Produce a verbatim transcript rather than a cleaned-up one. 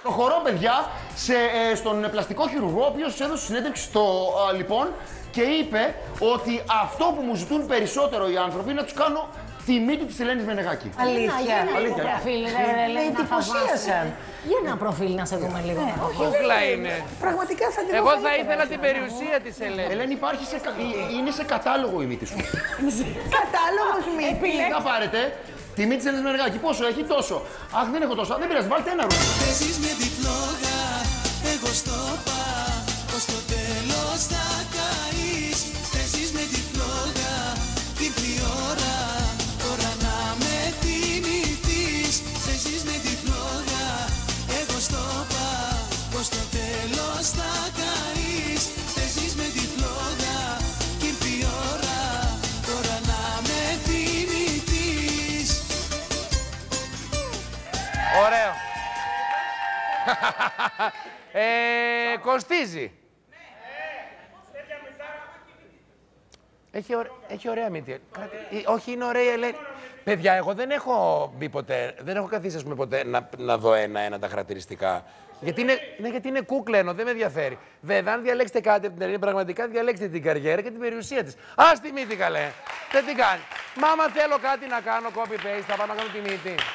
Προχωρώ, παιδιά, σε, ε, στον πλαστικό χειρουργό, ο οποίος έδωσε συνέντευξη στο α, λοιπόν και είπε ότι αυτό που μου ζητούν περισσότερο οι άνθρωποι είναι να τους κάνω τη μύτη της Ελένης Μενεγάκη. Αλήθεια. Αλήθεια. Προφίλ, με εντυπωσίασαν. Για ένα προφίλ να σε δούμε λίγο. Κούκλα είναι. Πραγματικά θα την Εγώ θα ήθελα την περιουσία της Ελένης. Ελένη, υπάρχει σε, κα- ε, είναι σε κατάλογο η μύτη σου. Κατάλογος μύτη. Θα πάρετε τη μύτη της Ελένης Μενεγάκη. Πόσο έχει, τόσο. Αχ, δεν έχω τόσο. Δεν πειράζει, βάλτε ένα ρούχο. Παίζεις με τη φλόγα, εγώ στο πα, πως το τέλος θα καείς. Παίζεις με τη φλόγα, κι ήρθε η ώρα, τώρα να με θυμηθείς. Παίζεις με τη φλόγα, εγώ στο πα, πως το τέλος θα καείς. Παίζεις με τη φλόγα, κι ήρθε η ώρα, τώρα να με θυμηθείς. Ωραίο. ε, κοστίζει. Έχει, ωρα... Έχει ωραία μύτη. Κάτι... ε, Όχι, είναι ωραία η Ελένη. Παιδιά, εγώ δεν έχω μπει ποτέ, δεν έχω καθίσει ας πούμε, ποτέ να, να δω ένα-ένα τα χαρακτηριστικά. Γιατί είναι, ναι, γιατί είναι κούκλα ενώ, δεν με ενδιαφέρει. Βέβαια, αν διαλέξετε κάτι από την Ελένη, πραγματικά διαλέξτε την καριέρα και την περιουσία της. Ας τη μύτη καλέ. Δεν την κάνει. Μα άμα θέλω κάτι να κάνω copy-paste, θα πάω να κάνω τη μύτη.